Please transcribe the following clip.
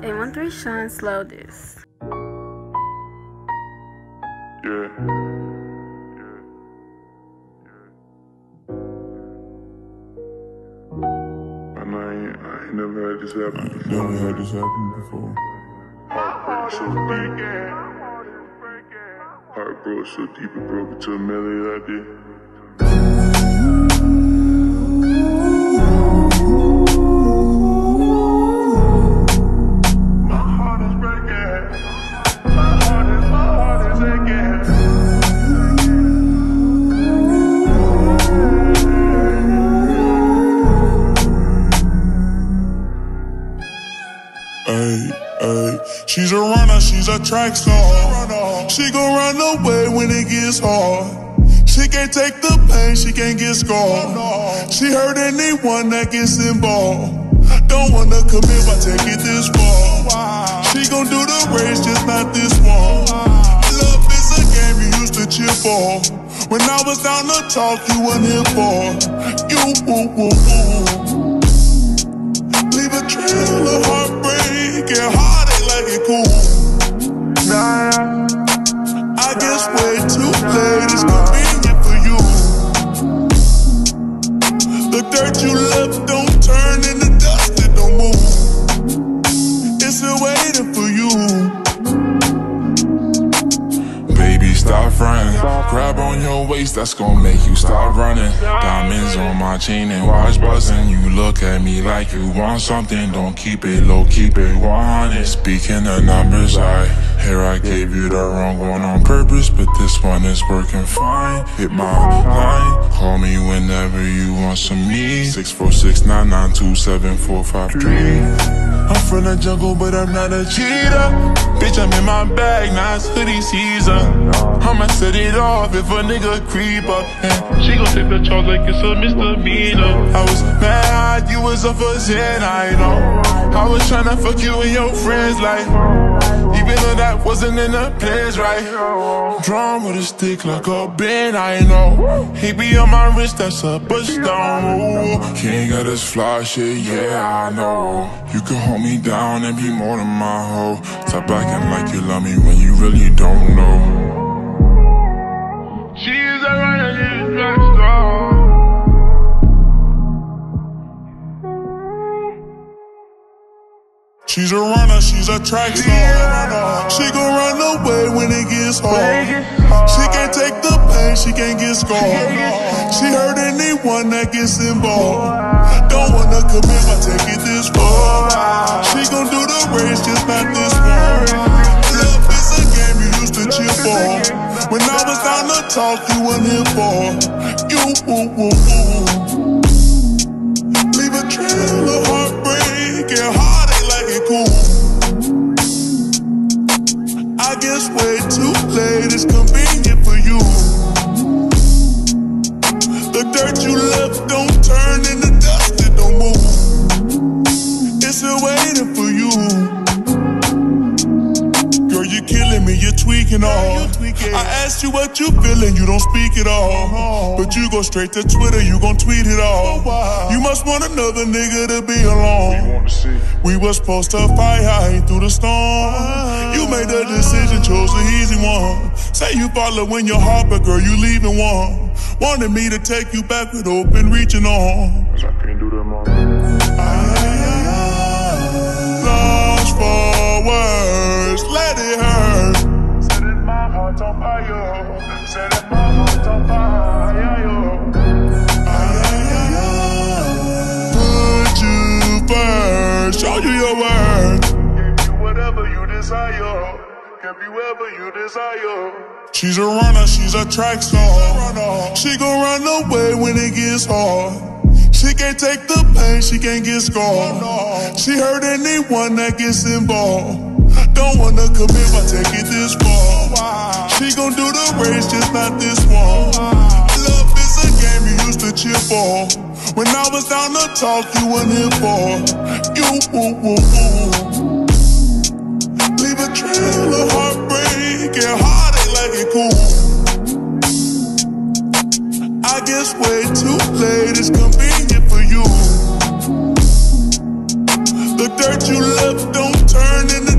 A13 Sean, slow this. Yeah. I ain't never had this happen before. Never had this happen before. Heart so deep. Heart broke so deep it broke into a melody I did. She's a runner, she's a track star. She gon' run away when it gets hard. She can't take the pain, she can't get scarred. She hurt anyone that gets involved. Don't wanna commit but take it this far. She gon' do the race, just not this one. Love is a game you used to cheer for. When I was down to talk, you weren't here for. You, leave a trail of heartbreak and heartache like it cool. Nah, I guess way too late is convenient for you. The dirt you left don't turn into dust, it don't move. It's still waiting for you. Baby, stop running. Grab on your waist, that's gon' make you stop running. Diamonds on my chain and watch buzzing. You look at me like you want something. Don't keep it low, keep it 100. Speaking of numbers, here I gave you the wrong one on purpose, but this one is working fine. Hit my line, call me whenever you want some me. 646-992-7453. I'm from the jungle, but I'm not a cheater. Bitch, I'm in my bag, now it's hoodie season. I'ma set it off if a nigga creep up, and she gon' take the charge like it's a misdemeanor. I was mad, you was up for 10, I know. I was tryna fuck you and your friends like, even though that wasn't in the plans, right? Drawn with a stick like a bend, I know. He be on my wrist, that's a bushstone. King of this fly shit, yeah, I know. You can hold me down and be more than my hoe. Stop acting like you love me when you really don't know. She's a runner, she's a track star. She's a runner, she's a track star. She gon' run away when it gets hard. She can't take the pain, she can't get scarred. She hurt anyone that gets involved. Don't wanna commit but take it this far. She gon' do the race, just not this one. Love is a game you used to cheer for. When I was down to talk, you weren't here for. You, leave a trail of heartbreak and heartache like it cool. I guess way too late is convenient for you. The dirt you left don't turn into dust, it don't move. It's still waiting for you. Girl, you're killing me, you're tweaking all. I asked you what you feeling, you don't speak at all. But you go straight to Twitter, you gon' tweet it all. You must want another nigga to be alone. We was supposed to fight high through the storm. You made the decision, chose the easy one. Say you following your heart, but girl, you leaving one. Wanted me to take you back with open reaching arms. I can't do that, mom. Lost for words, let it hurt. Setting my heart on fire. Setting my heart on fire. Put you first, show you your worth. Give you whatever you desire. Give you whatever you desire. She's a runner, she's a track star. She gon' run away when it gets hard. She can't take the pain, she can't get scarred. She hurt anyone that gets involved. Don't wanna commit but take it this far. She gon' do the race, just not this one. Love is a game you used to cheer for. When I was down to talk, you weren't here for. You, leave a trail of heartbreak and heartache like it cool. I guess way too late is convenient for you. The dirt you left don't turn into